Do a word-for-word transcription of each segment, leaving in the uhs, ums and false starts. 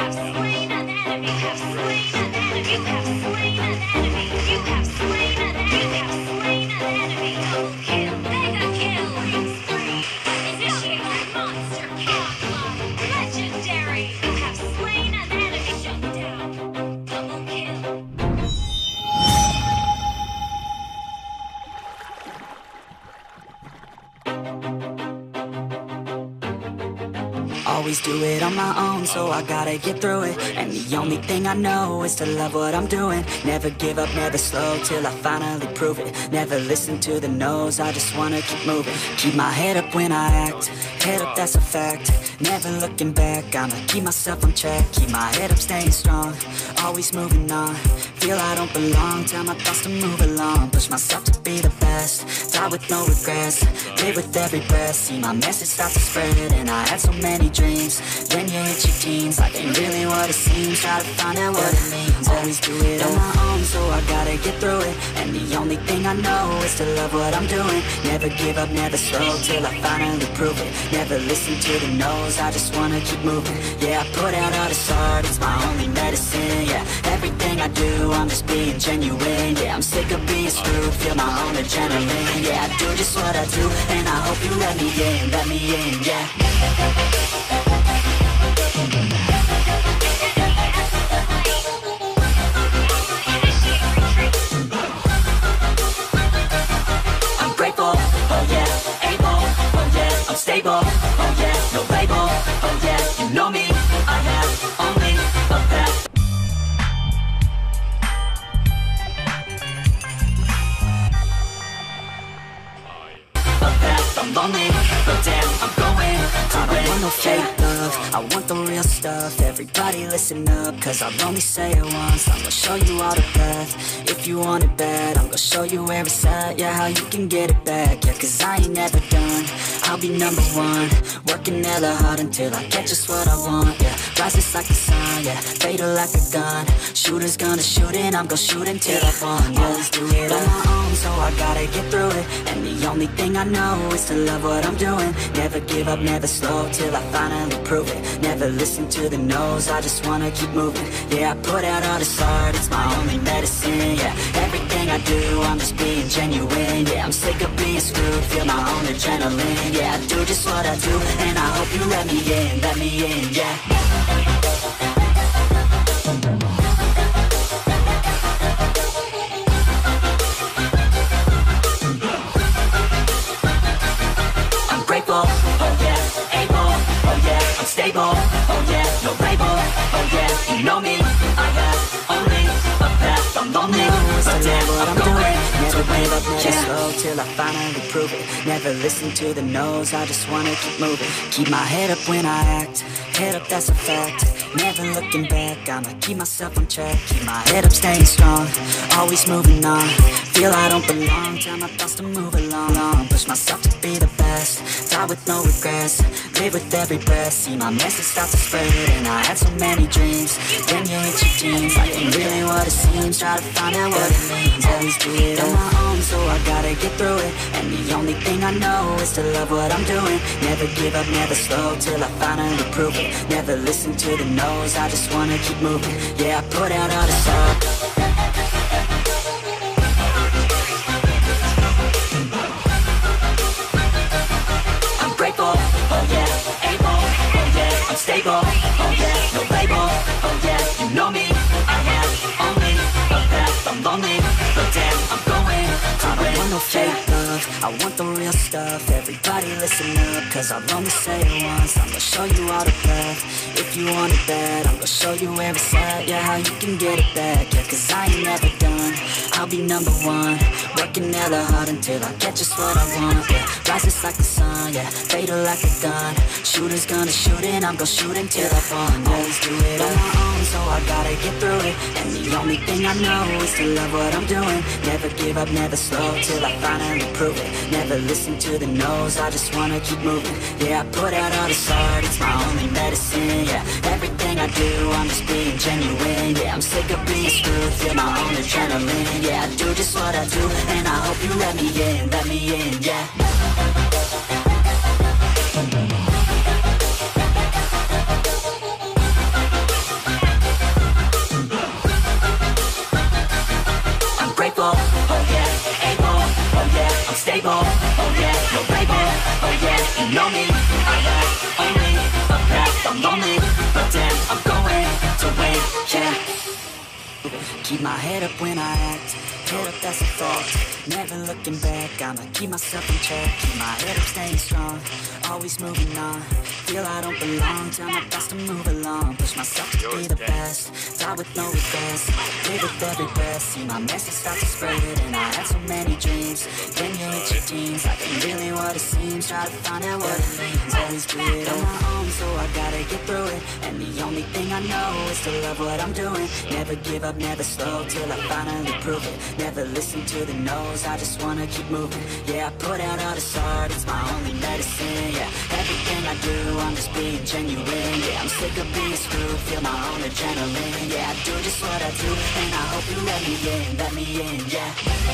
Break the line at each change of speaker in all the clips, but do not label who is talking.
have slain an enemy. You have slain an enemy. You have slain an enemy. You have slain an enemy. You have slain an enemy. Double kill. Mega kill. Killing spree. Initiate monster kill. Legendary. You have slain an enemy. Shut down. Double kill.
Always do it on my own, so I gotta get through it. And the only thing I know is to love what I'm doing. Never give up, never slow, till I finally prove it. Never listen to the no's, I just wanna keep moving. Keep my head up when I act, head up, that's a fact. Never looking back, I'ma keep myself on track. Keep my head up, staying strong, always moving on. Feel I don't belong, tell my thoughts to move along. Push myself to be the best, die with no regrets. Live with every breath, see my message start to spread. And I had so many dreams, then you hit your teens. Life ain't really what it seems, try to find out what it means. Always do it on my own, so I gotta get through it. And the only thing I know is to love what I'm doing. Never give up, never slow, till I finally prove it. Never listen to the no's, I just wanna keep moving. Yeah, I put out all this art, it's my only medicine. Yeah, everything I do, I'm just being genuine. Yeah, I'm sick of being screwed, feel my own adrenaline. Yeah, I do just what I do, and I hope you let me in, let me in, yeah. I'm grateful, oh yeah, able, oh yeah, I'm stable, oh yeah, no label, oh yeah, you know me, I have only a path. A path, I'm lonely, but damn, I'm going to I don't want no fake love, I want the real stuff. Everybody listen up, cause I'll only say it once. I'm gonna show you all the path, if you want it bad. I'm gonna show you where it's at, yeah, how you can get it back. Yeah, cause I ain't never done, I'll be number one. Working hella hard until I get just what I want. Yeah, rises like the sun, yeah, fatal like a gun. Shooter's gonna shoot and I'm gonna shoot until I won. Yeah, always do it on my own, so I gotta get through it. And the only thing I know is to love what I'm doing. Never give up, never slow, till I finally prove it. Never listen to the no's, I just wanna keep moving. Yeah, I put out all this art, it's my only medicine. Yeah, everything I do, I'm just being genuine. Yeah, I'm sick of being screwed, feel my own adrenaline. Yeah, I do just what I do, and I hope you let me in, let me in, yeah. Oh yeah, able, oh yeah, I'm stable, oh yeah, no label, oh yeah, you know me, I have only a path, I'm lonely, but damn, I'm going to wave up, never slow, till I finally prove it. Never listen to the no's, I just wanna keep moving. Keep my head up when I act, head up, that's a fact. Never looking back, I'ma keep myself on track. Keep my head up, staying strong, always moving on. Feel I don't belong, tell my thoughts to move along. Push myself to be the best, die with no regrets. Live with every breath, see my message start to spread. And I had so many dreams, then you hit your teens. Life ain't really what it seems, try to find out what it means. Always do it on my own, so I gotta get through it. And the only thing I know is to love what I'm doing. Never give up, never slow, till I finally prove it. Never listen to the no's, I just wanna keep moving. Yeah, I put out all this art. Stable, oh yeah, no label, oh yeah, you know me, I have only a path, I'm lonely, but damn, I'm going to win. I don't want no fake love, I want the real stuff. Everybody listen up, cause I'll only say it once. I'm gonna show you all the path, if you want it bad. I'm gonna show you where it's at, yeah, how you can get it back. Yeah, cause I ain't never done, I'll be number one. Working hella hard until I get just what I want. Yeah, rises like the sun, yeah, fatal like a gun. Shooter's gonna shoot and I'm gonna shoot until I fall. Always do it on my own, so I gotta get through it. And the only thing I know is to love what I'm doing. Never give up, never slow, till I finally prove it. Never listen to the no's, I just wanna keep moving. Yeah, I put out all this art, it's my only medicine. Yeah, everything I do, I'm just being genuine. Yeah, I'm sick of being screwed, feel my own adrenaline. Yeah, I do just what I do, and I hope you let me in, let me in, yeah. Keep my head up when I act, head up, that's a fact. Never looking back, I'ma keep myself in check. Keep my head up, staying strong, always moving on. Feel I don't belong, tell my best to move along. Push myself to be the best, die with no regrets. Live with every breath, see my message start to spread. And I had so many dreams, then you hit your teens. Like ain't really what it seems, try to find out what it means. Always do it on my own, so I gotta get through it. And the only thing I know is to love what I'm doing. Never give up, never slow, till I finally prove it. Never listen to the no's, I just wanna keep moving. Yeah, I put out all this art, it's my only medicine. Yeah, everything I do, I'm just being genuine. Yeah, I'm sick of being screwed, feel my own adrenaline. Yeah, I do just what I do, and I hope you let me in, let me in, yeah.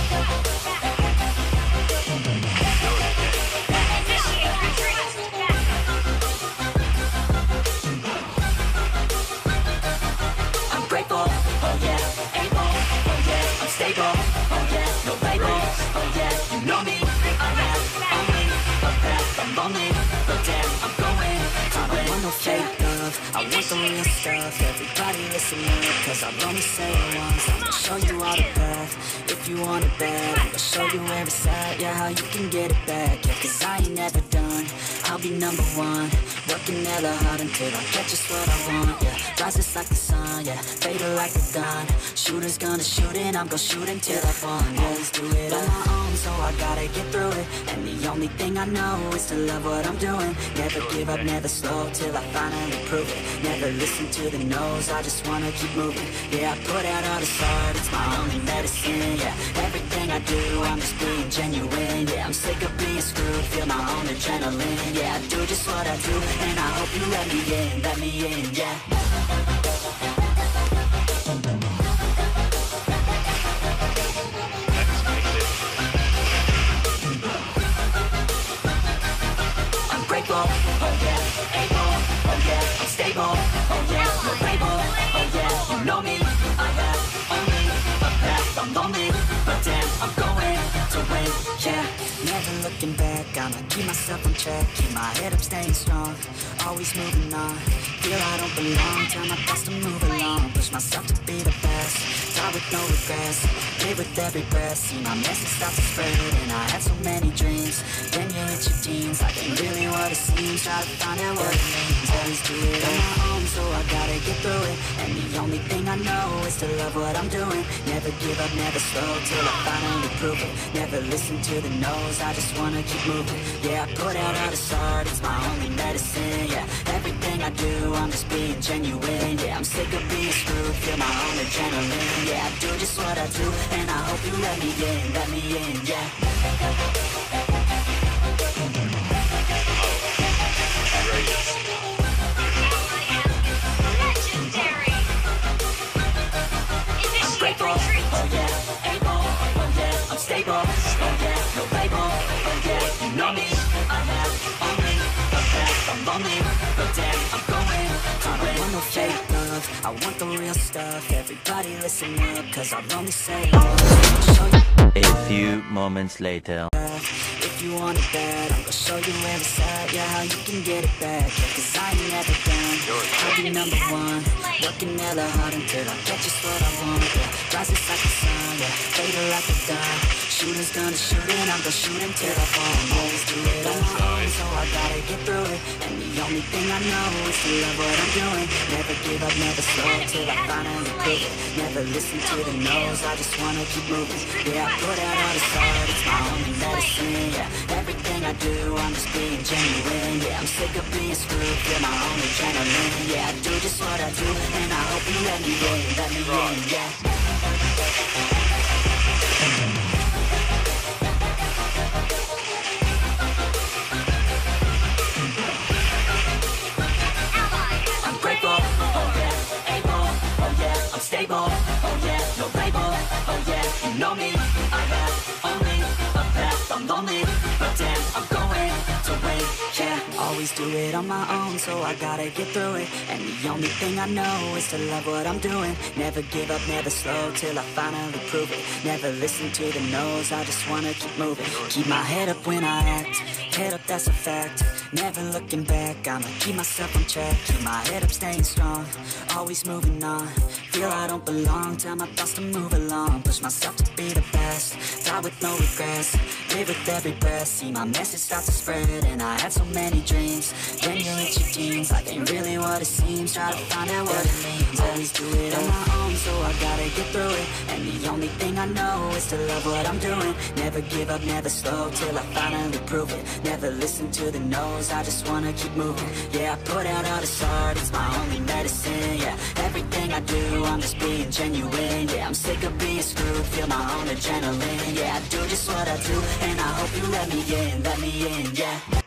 I'm grateful, oh yeah, able, oh yeah, I'm stable, oh yeah, no label, oh yeah, you know me, I have only a path, I'm lonely, but damn, I'm going, I don't want no fake love, I want the real stuff. Everybody listen up, cause I'll only say it once. I'm gonna show you all the path, if you want it bad. I'm gonna show you where it's at, yeah, how you can get it back. Yeah, cause I ain't never done, I'll be number one. Working hella hard until I get just what I want, yeah. Rises like the sun, yeah, fatal like a gun. Shooter's gonna shoot and I'm gonna shoot until I fall. Always do it on my own, so I gotta get through it. And the only thing I know is to love what I'm doing. Never give up, never slow, till I finally prove it. Never listen to the no's, I just wanna keep moving. Yeah, I put out all this art, it's my only medicine. Yeah, everything I do, I'm just being genuine. Yeah, I'm sick of being screwed, feel my own adrenaline. Yeah, I do just what I do, and I hope you let me in, let me in, yeah. I'm grateful, oh yeah, able, oh yeah, I'm stable, oh yeah, no label, oh yeah, you know me, I have only a path, I'm lonely, but damn, I'm going to win, yeah. Never looking back, I'ma keep myself on track. Keep my head up, staying strong, always moving on. Feel I don't belong, tell my best to move along. Push myself to be the best, die with no regrets. Live with every breath, see my message start to spread. And I had so many dreams, then you hit your teens. Like ain't really what it seems, try to find out what it means. Always do it on my own, so I gotta get through it. And the only thing I know is to love what I'm doing. Never give up, never slow, till I finally prove it. Never listen to the no's, I just wanna keep moving. Yeah, I put out all this art, it's my only medicine. Yeah, everything I do, I'm just being genuine. Yeah, I'm sick of being screwed, feel my own adrenaline. Yeah, I do just what I do, and I hope you let me in, let me in, yeah. I'm grateful, oh yeah, able, oh yeah, I'm stable, oh yeah, no label, oh yeah, you know me, I have only a path, I'm lonely, but damn, I'm going, I don't want no fake love, I want the real stuff. Everybody listen up, cause I'll only say it once. Show you
A few moments later.
if you want it bad, I'm gonna show you where it's at, yeah, how you can get it back. Yeah, cause I ain't never done, I'll be number one. Working hella hard until I get just what I want. Yeah, rises like the sun, yeah, fatal like a gun. Shooter's gonna shoot and I'm gonna shoot until I fall. Always do it on my own, so I gotta get through it. And the only thing I know is to love what I'm doing. Never give up, never slow, till I finally prove it. Never listen to the no's, I just wanna keep moving. Yeah, I put out all this art, it's my only medicine. Yeah, everything I do, I'm just being genuine. Yeah, I'm sick of being screwed, feel my own adrenaline. Yeah, I do just what I do, and I hope you let me in, let me in, yeah. I'm grateful, oh yeah, able, oh yeah, I'm stable, oh yeah, no label, oh yeah, you know me, I have only a path, I'm lonely, but damn, I'm going to win, yeah. Always do it on my own, so I gotta get through it. And the only thing I know is to love what I'm doing. Never give up, never slow, till I finally prove it. Never listen to the no's, I just wanna keep moving. Keep my head up when I act, head up, that's a fact. Never looking back, I'ma keep myself on track. Keep my head up, staying strong, always moving on. feel I don't belong, tell my thoughts to move along, push myself to be the best, die with no regrets, live with every breath, see my message start to spread, and I had so many dreams, then you hit your teens, life ain't really what it seems, try to find out what it means, always do it on my own, so I gotta get through it, and the only thing I know is to love what I'm doing, never give up, never slow, till I finally prove it, never listen to the no's, I just wanna keep moving, yeah, I put out all this art, it's my only medicine, yeah, everything I do, I'm just being genuine, yeah, I'm sick of being screwed, feel my own adrenaline, yeah, I do just what I do, and I hope you let me in, let me in, yeah.